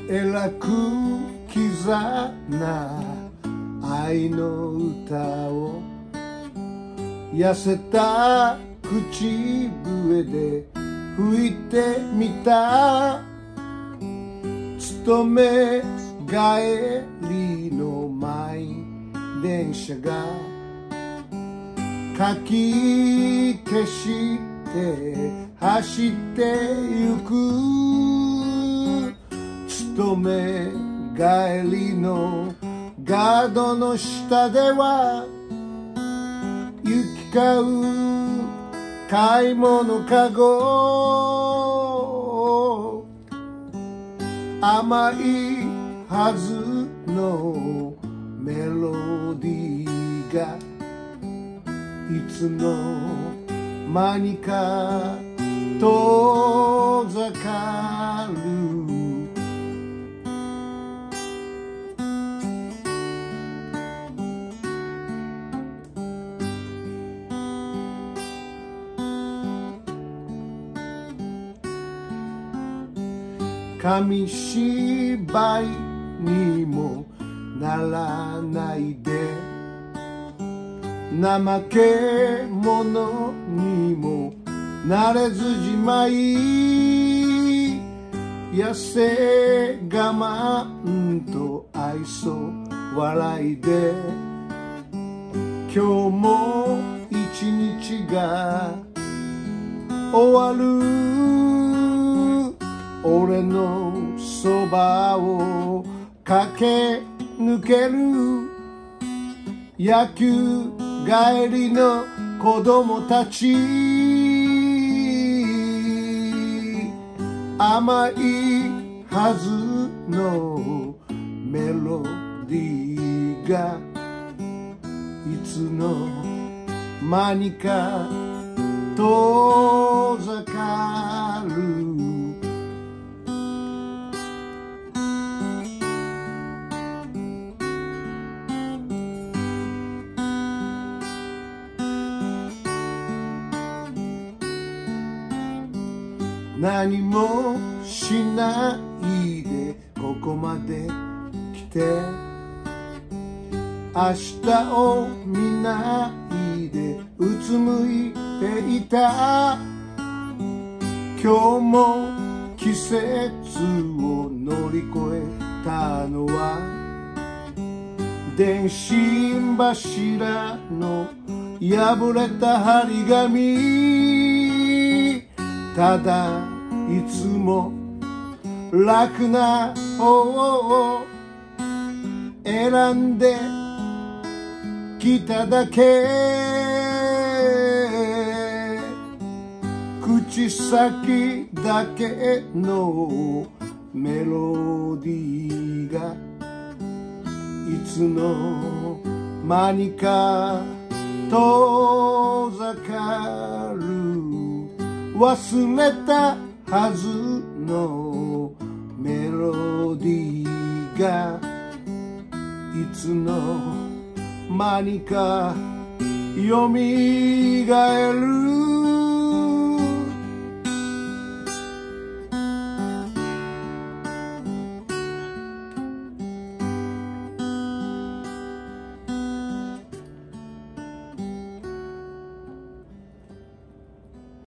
えらく刻な愛の歌を痩せた口笛で吹いてみた。勤め帰りの満員電車がかき消して走ってゆく。勤め帰りのガードの下では行き交う買い物かご。甘いはずのメロディーがいつの間にか遠ざかる。紙芝居にもならないで、怠け者にもなれずじまい。痩せ我慢と愛想笑いで今日も一日が終わる。俺のそばを駆け抜ける野球帰りの子供たち。甘いはずのメロディーがいつの間にか遠ざかる。何もしないでここまで来て、明日を見ないでうつむいていた。今日も季節を乗り越えたのは電信柱の破れた張り紙。ただいつも楽な方を選んできただけ。口先だけのメロディーがいつの間にか遠ざかる。忘れたはずのメロディーがいつの間にかよみがえる。